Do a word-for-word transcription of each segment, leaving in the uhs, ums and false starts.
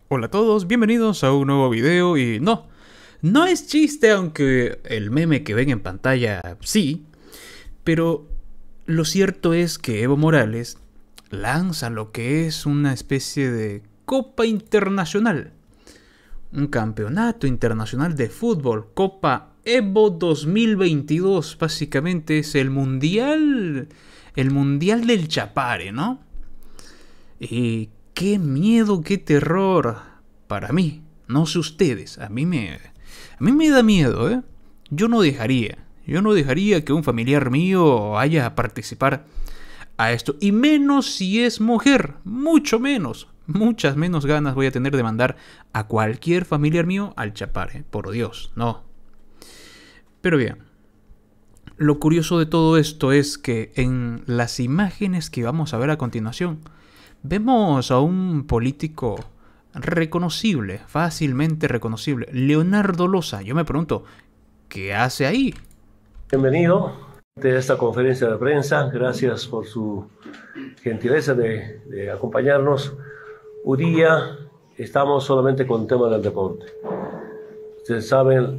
Hola a todos, bienvenidos a un nuevo video y no, no es chiste aunque el meme que ven en pantalla sí, pero lo cierto es que Evo Morales lanza lo que es una especie de Copa Internacional, un campeonato internacional de fútbol, Copa Evo dos mil veintidós, básicamente es el mundial, el mundial del Chapare, ¿no? Y qué miedo, qué terror para mí. No sé ustedes, a mí me a mí me da miedo, ¿eh? Yo no dejaría, yo no dejaría que un familiar mío vaya a participar a esto, y menos si es mujer, mucho menos, muchas menos ganas voy a tener de mandar a cualquier familiar mío al Chapare, por Dios, no. Pero bien, lo curioso de todo esto es que en las imágenes que vamos a ver a continuación, vemos a un político reconocible, fácilmente reconocible, Leonardo Loza. Yo me pregunto, ¿qué hace ahí? Bienvenido a esta conferencia de prensa. Gracias por su gentileza de, de acompañarnos. Hoy día estamos solamente con el tema del deporte. Ustedes saben,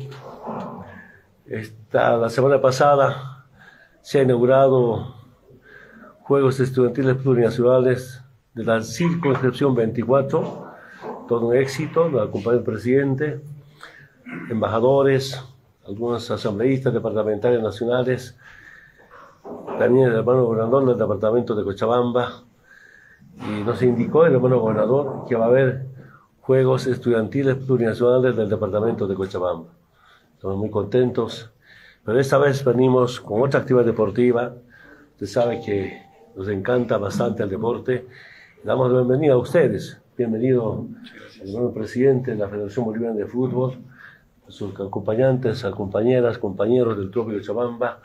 esta, la semana pasada se ha inaugurado Juegos Estudiantiles Plurinacionales de la circunscripción veinticuatro, todo un éxito, lo acompañó el presidente, embajadores, algunos asambleístas departamentales nacionales, también el hermano gobernador del departamento de Cochabamba, y nos indicó el hermano gobernador que va a haber Juegos Estudiantiles Plurinacionales del departamento de Cochabamba. Estamos muy contentos, pero esta vez venimos con otra actividad deportiva. Usted sabe que nos encanta bastante el deporte. Damos la bienvenida a ustedes. Bienvenido al nuevo presidente de la Federación Boliviana de Fútbol, a sus acompañantes, a compañeras, compañeros del Trópico de Cochabamba.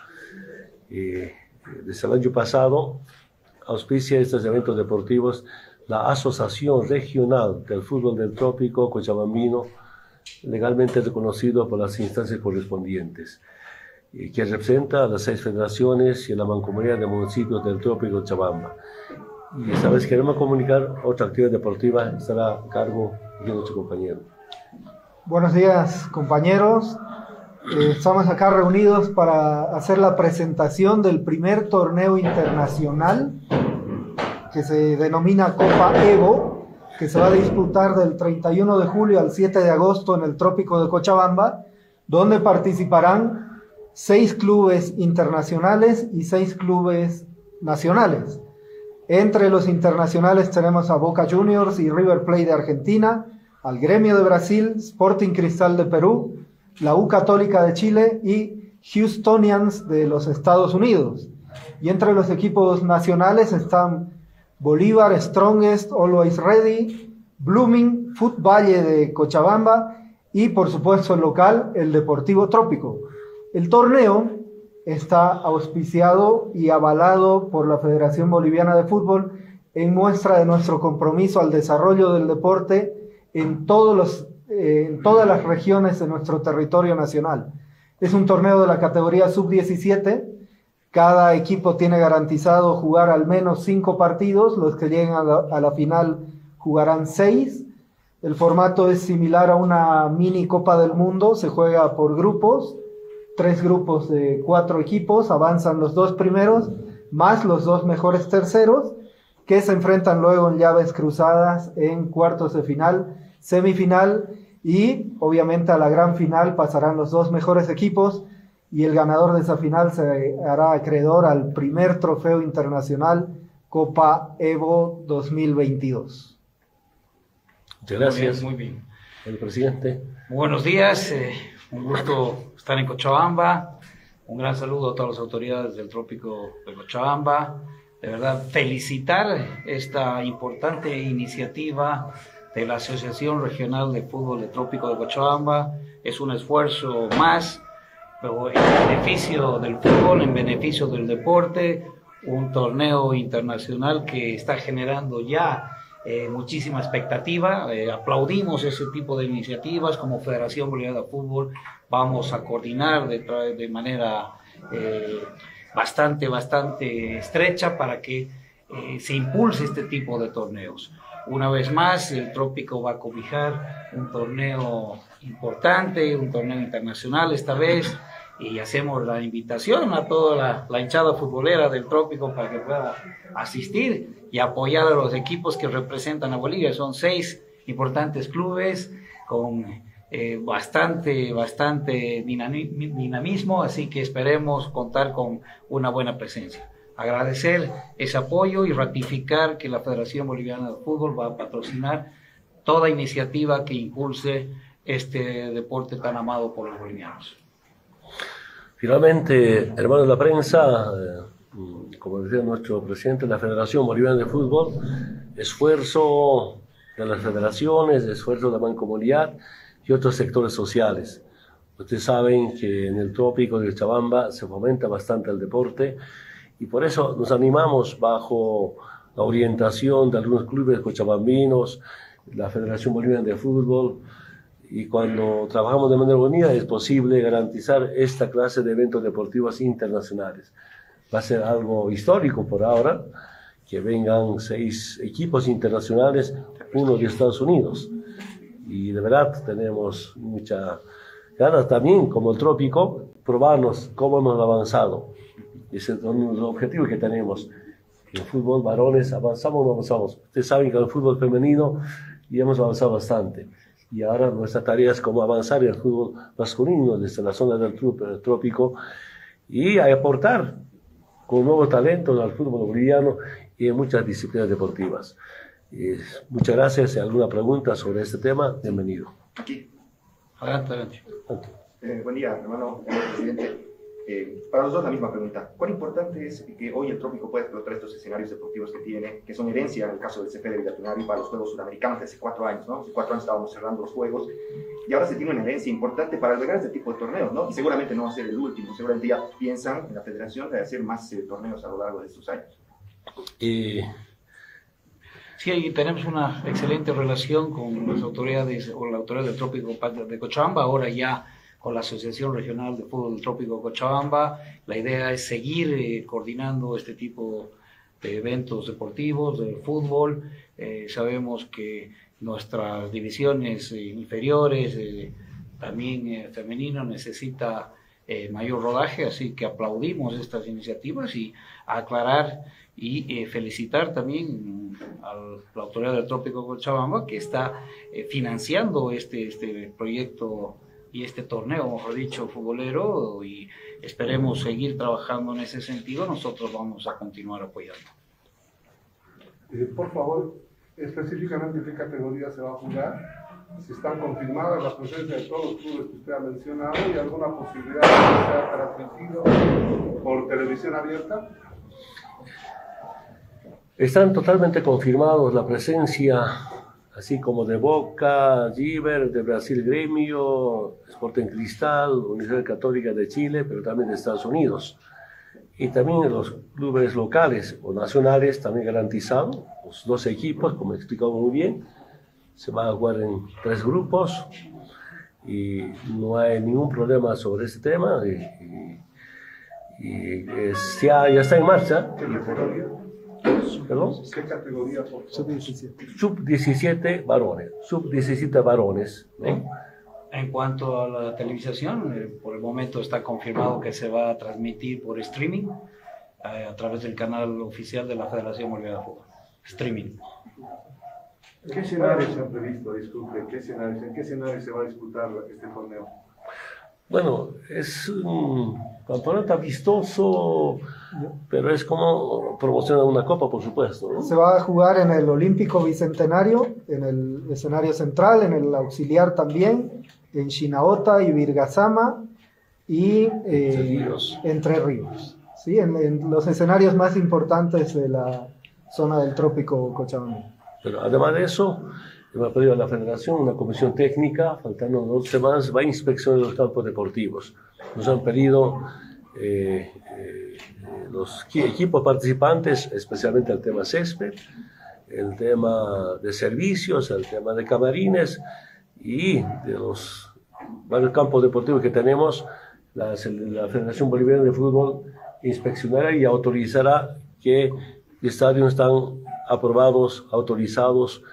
Eh, desde el año pasado auspicia estos eventos deportivos la Asociación Regional del Fútbol del Trópico Cochabambino, legalmente reconocido por las instancias correspondientes, eh, que representa a las seis federaciones y a la mancomunidad de municipios del Trópico de Cochabamba. Y esta vez queremos comunicar otra actividad deportiva, estará a cargo de nuestro compañero. Buenos días, compañeros. Eh, estamos acá reunidos para hacer la presentación del primer torneo internacional que se denomina Copa Evo, que se va a disputar del treinta y uno de julio al siete de agosto en el Trópico de Cochabamba, donde participarán seis clubes internacionales y seis clubes nacionales. Entre los internacionales tenemos a Boca Juniors y River Plate de Argentina, al Gremio de Brasil, Sporting Cristal de Perú, la U Católica de Chile y Houstonians de los Estados Unidos. Y entre los equipos nacionales están Bolívar, Strongest, Always Ready, Blooming, Foot Valle de Cochabamba y por supuesto el local, el Deportivo Trópico. El torneo está auspiciado y avalado por la Federación Boliviana de Fútbol en muestra de nuestro compromiso al desarrollo del deporte en, todos los, eh, en todas las regiones de nuestro territorio nacional. Es un torneo de la categoría sub diecisiete, cada equipo tiene garantizado jugar al menos cinco partidos, los que lleguen a la, a la final jugarán seis. El formato es similar a una mini Copa del Mundo, se juega por grupos, tres grupos de cuatro equipos, avanzan los dos primeros, más los dos mejores terceros, que se enfrentan luego en llaves cruzadas en cuartos de final, semifinal, y obviamente a la gran final pasarán los dos mejores equipos, y el ganador de esa final se hará acreedor al primer trofeo internacional Copa Evo dos mil veintidós. Muchas gracias. Muy bien, muy bien. El presidente. Buenos días, eh, un gusto estar en Cochabamba. Un gran saludo a todas las autoridades del Trópico de Cochabamba. De verdad, felicitar esta importante iniciativa de la Asociación Regional de Fútbol del Trópico de Cochabamba. Es un esfuerzo más, pero en beneficio del fútbol, en beneficio del deporte, un torneo internacional que está generando ya Eh, muchísima expectativa. Eh, aplaudimos ese tipo de iniciativas. Como Federación Boliviana de Fútbol vamos a coordinar de, de manera eh, bastante, bastante estrecha para que eh, se impulse este tipo de torneos. una vez más el Trópico va a cobijar un torneo importante, un torneo internacional esta vez, y hacemos la invitación a toda la, la hinchada futbolera del Trópico para que pueda asistir y apoyar a los equipos que representan a Bolivia. Son seis importantes clubes con eh, bastante, bastante dinamismo, así que esperemos contar con una buena presencia. Agradecer ese apoyo y ratificar que la Federación Boliviana de Fútbol va a patrocinar toda iniciativa que impulse este deporte tan amado por los bolivianos. Finalmente, hermanos de la prensa, eh, como decía nuestro presidente de la Federación Boliviana de Fútbol, esfuerzo de las federaciones, esfuerzo de la mancomunidad y otros sectores sociales. Ustedes saben que en el Trópico de Cochabamba se fomenta bastante el deporte y por eso nos animamos bajo la orientación de algunos clubes cochabambinos, la Federación Boliviana de Fútbol, y cuando trabajamos de manera unida es posible garantizar esta clase de eventos deportivos internacionales. Va a ser algo histórico por ahora, que vengan seis equipos internacionales, uno de Estados Unidos. Y de verdad tenemos mucha ganas también, como el Trópico, probarnos cómo hemos avanzado. Ese es uno de los objetivos que tenemos. En el fútbol varones avanzamos o no avanzamos. Ustedes saben que en el fútbol femenino ya hemos avanzado bastante. Y ahora nuestra tarea es cómo avanzar en el fútbol masculino desde la zona del Trópico y aportar con nuevos talentos al fútbol boliviano y en muchas disciplinas deportivas. Y muchas gracias. Si hay alguna pregunta sobre este tema, bienvenido. Aquí. Adelante, adelante. Eh, buen día, hermano, hermano presidente. Eh, para los dos la misma pregunta. ¿Cuán importante es que hoy el Trópico pueda explotar estos escenarios deportivos que tiene, que son herencia en el caso del C F de Villatunari para los Juegos Sudamericanos de hace cuatro años, ¿no? Hace cuatro años estábamos cerrando los Juegos y ahora se tiene una herencia importante para albergar este tipo de torneos, ¿no? Y seguramente no va a ser el último, seguramente ya piensan en la federación de hacer más eh, torneos a lo largo de estos años. Y Sí, tenemos una excelente relación con las autoridades o la autoridad del Trópico de Cochabamba, ahora ya con la Asociación Regional de Fútbol del Trópico de Cochabamba. La idea es seguir eh, coordinando este tipo de eventos deportivos, de fútbol. Eh, sabemos que nuestras divisiones eh, inferiores, eh, también eh, femenino, necesita eh, mayor rodaje, así que aplaudimos estas iniciativas y aclarar y eh, felicitar también a la autoridad del Trópico de Cochabamba que está eh, financiando este, este proyecto y este torneo, mejor dicho, futbolero, y esperemos seguir trabajando en ese sentido. Nosotros vamos a continuar apoyando. Eh, por favor, específicamente qué categoría se va a jugar, si están confirmadas la presencia de todos los clubes que usted ha mencionado y alguna posibilidad de que sea transmitido por televisión abierta. están totalmente confirmados la presencia, así como de Boca, River, de Brasil Gremio, Sporting Cristal, Universidad Católica de Chile, pero también de Estados Unidos. Y también los clubes locales o nacionales también garantizados, los dos equipos, como he explicado muy bien, se van a jugar en tres grupos y no hay ningún problema sobre este tema. Y, y, y es, ya, ya está en marcha. ¿Qué categoría? ¿Perdón? ¿Qué categoría, por favor? sub diecisiete. sub diecisiete varones, sub diecisiete varones, ¿no? En cuanto a la televisación, eh, por el momento está confirmado que se va a transmitir por streaming eh, a través del canal oficial de la Federación Boliviana de Fútbol. Streaming. ¿Qué escenarios se han previsto? Disculpe, ¿qué escenarios, ¿en qué escenario se va a disputar este torneo? Bueno, es un campeonato vistoso, pero es como promocionar una copa, por supuesto, ¿no? Se va a jugar en el Olímpico Bicentenario, en el escenario central, en el auxiliar también, en Chinaota y Virgasama y eh, Entre Ríos. Entre Ríos, ¿sí? En, en los escenarios más importantes de la zona del Trópico Cochabamba. Pero además de eso, hemos pedido a la Federación una comisión técnica, faltando dos semanas, va a inspeccionar los campos deportivos. Nos han pedido eh, eh, los equipos participantes, especialmente el tema césped, el tema de servicios, el tema de camarines y de los varios campos deportivos que tenemos. La, la Federación Boliviana de Fútbol inspeccionará y autorizará que estadios están aprobados, autorizados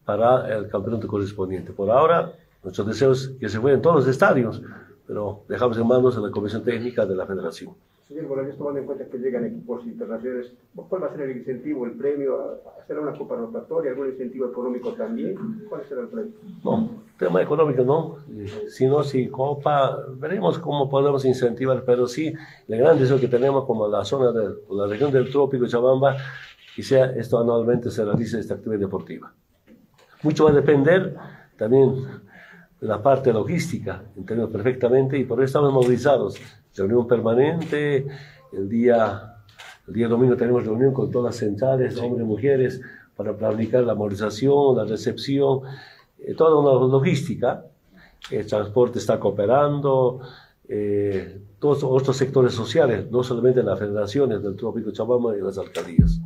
para el campeonato correspondiente. Por ahora, nuestro deseo es que se jueguen todos los estadios, pero dejamos en manos de la Comisión Técnica de la Federación. Señor Morales, tomando en cuenta que llegan equipos internacionales, ¿cuál va a ser el incentivo, el premio? ¿Será una copa rotatoria, algún incentivo económico también? ¿Cuál será el premio? No, tema económico no, si no, si copa, veremos cómo podemos incentivar, pero sí, el gran deseo que tenemos como la zona de la región del Trópico de Cochabamba, que sea esto anualmente se realice esta actividad deportiva. Mucho va a depender también de la parte logística, entendemos perfectamente, y por eso estamos movilizados. Reunión permanente, el día, el día domingo tenemos reunión con todas las centrales, sí, hombres y mujeres, para planificar la movilización, la recepción, eh, toda una logística. El transporte está cooperando, eh, todos otros sectores sociales, no solamente las federaciones del Trópico de Cochabamba y las alcaldías.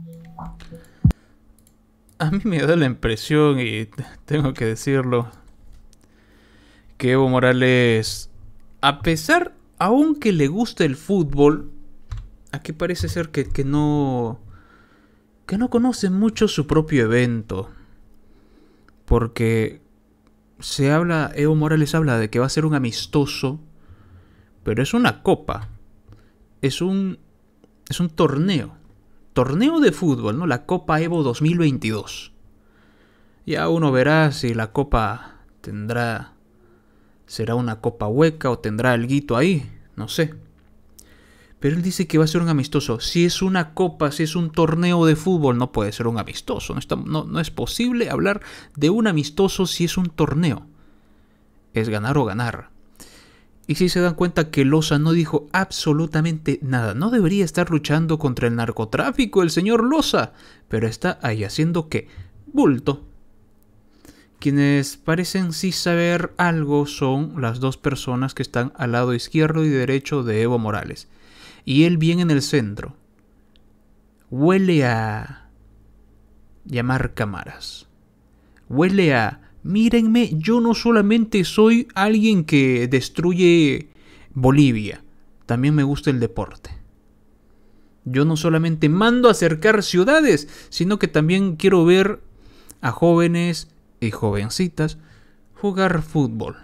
A mí me da la impresión, y tengo que decirlo, que Evo Morales, a pesar, aunque le guste el fútbol, aquí parece ser que, que no que no conoce mucho su propio evento, porque se habla, Evo Morales habla de que va a ser un amistoso, pero es una copa, es un es un torneo, torneo de fútbol, ¿no? La Copa Evo dos mil veintidós. Ya uno verá si la copa tendrá, será una copa hueca o tendrá alguito ahí, no sé. Pero él dice que va a ser un amistoso. Si es una copa, si es un torneo de fútbol, no puede ser un amistoso. No, está, no, no es posible hablar de un amistoso si es un torneo. Es ganar o ganar. Y si se dan cuenta que Loza no dijo absolutamente nada. No debería estar luchando contra el narcotráfico el señor Loza, pero está ahí haciendo ¿qué? Bulto. Quienes parecen sí saber algo son las dos personas que están al lado izquierdo y derecho de Evo Morales. Y él bien en el centro. Huele a llamar cámaras. Huele a, mírenme, yo no solamente soy alguien que destruye Bolivia, también me gusta el deporte. Yo no solamente mando a acercar ciudades, sino que también quiero ver a jóvenes y jovencitas jugar fútbol.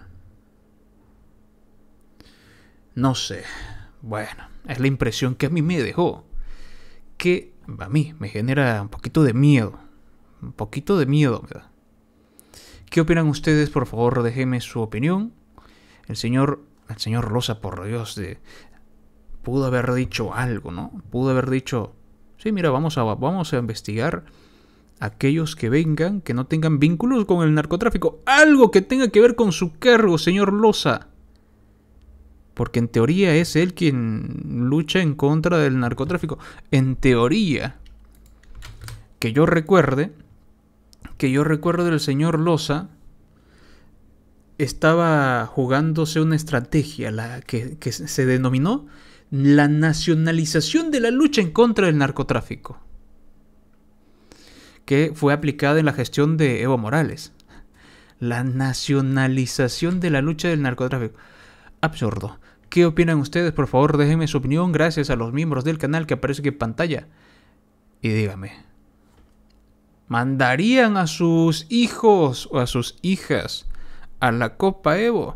No sé, bueno, es la impresión que a mí me dejó, que a mí me genera un poquito de miedo, un poquito de miedo me da. ¿Qué opinan ustedes? Por favor, déjenme su opinión. El señor, el señor Loza, por Dios, de, pudo haber dicho algo, ¿no? Pudo haber dicho, sí, mira, vamos a, vamos a investigar aquellos que vengan, que no tengan vínculos con el narcotráfico. Algo que tenga que ver con su cargo, señor Loza. Porque en teoría es él quien lucha en contra del narcotráfico. En teoría. Que yo recuerde, que yo recuerdo del señor Loza, estaba jugándose una estrategia la que, que se denominó la nacionalización de la lucha en contra del narcotráfico, que fue aplicada en la gestión de Evo Morales. La nacionalización de la lucha del narcotráfico. Absurdo. ¿Qué opinan ustedes? Por favor, déjenme su opinión gracias a los miembros del canal que aparece aquí en pantalla. Y dígame, ¿mandarían a sus hijos o a sus hijas a la Copa Evo?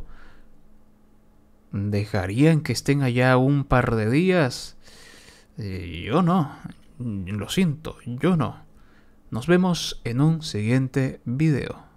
¿Dejarían que estén allá un par de días? Eh, yo no. Lo siento, yo no. Nos vemos en un siguiente video.